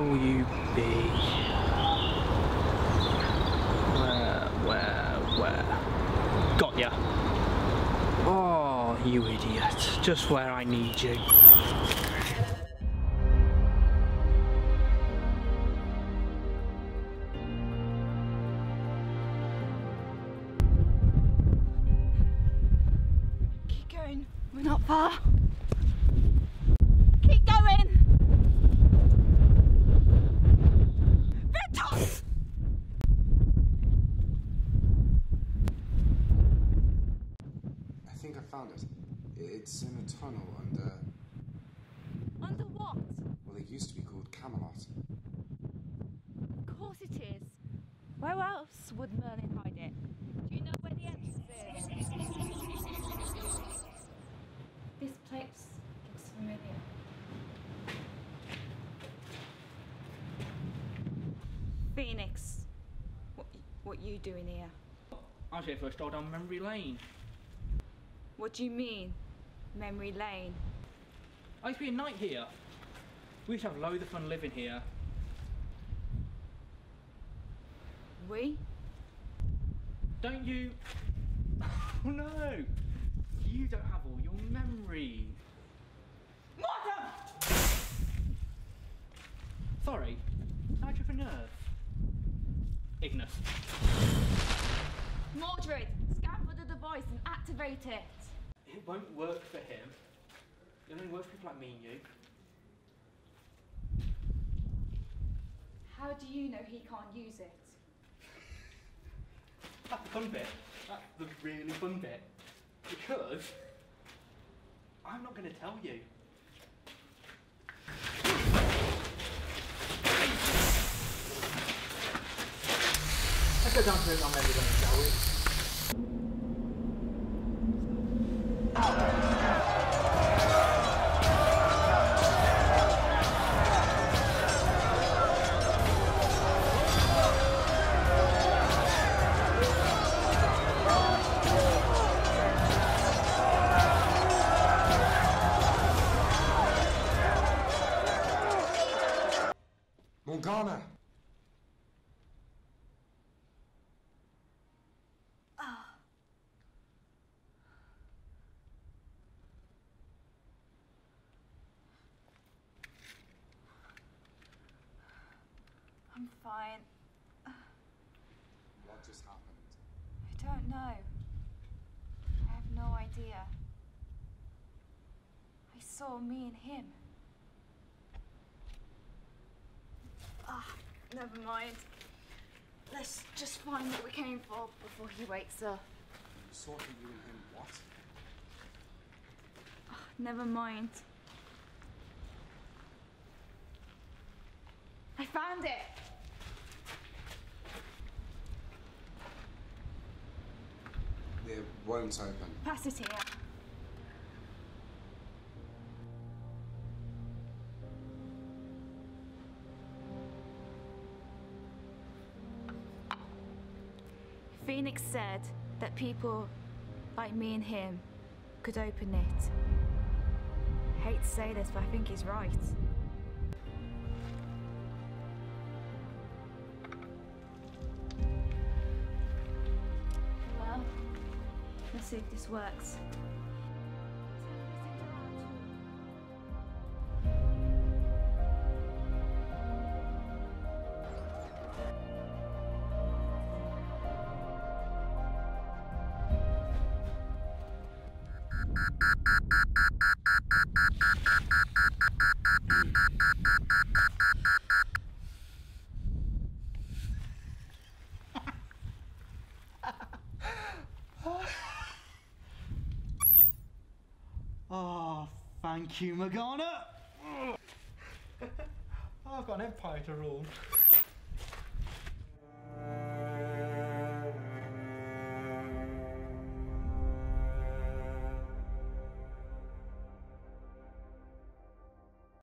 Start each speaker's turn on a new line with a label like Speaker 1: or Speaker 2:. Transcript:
Speaker 1: will you be? Where? Got ya. Oh, you idiot. Just where I need you.
Speaker 2: Keep going. We're not far. Keep going.
Speaker 3: I think I found it. It's in a tunnel under...
Speaker 2: Under what?
Speaker 3: Well, it used to be called Camelot.
Speaker 2: Of course it is. Where else would Merlin hide it? Do you know where the entrance is? This place looks familiar. Phoenix, what you doing here?
Speaker 1: I was here for a stroll down memory lane.
Speaker 2: What do you mean, memory lane?
Speaker 1: I used to be a knight here. We used to have loads of fun living here.
Speaker 2: We?
Speaker 1: Don't you? Oh no! You don't have all your memories. Morgana! Sorry, how'd you for nerve? Ignis.
Speaker 2: Mordred, scan for the device and activate it.
Speaker 1: It won't work for him. It only works for people like me and you.
Speaker 2: How do you know he can't use it?
Speaker 1: That's the fun bit. That's the really fun bit. Because I'm not going to tell you. Let's go down to it on memory lane, shall we?
Speaker 3: Morgana!
Speaker 2: I'm fine.
Speaker 3: What just happened?
Speaker 2: I don't know. I have no idea. I saw me and him. Never mind. Let's just find what we came for before he wakes up.
Speaker 3: You saw him, you and him, what?
Speaker 2: Never mind. I found it!
Speaker 3: It won't open.
Speaker 2: Pass it here. Phoenix said that people like me and him could open it. I hate to say this, but I think he's right. Well, let's see if this works.
Speaker 1: Oh, thank you, Morgana. Oh, I've got an empire to rule.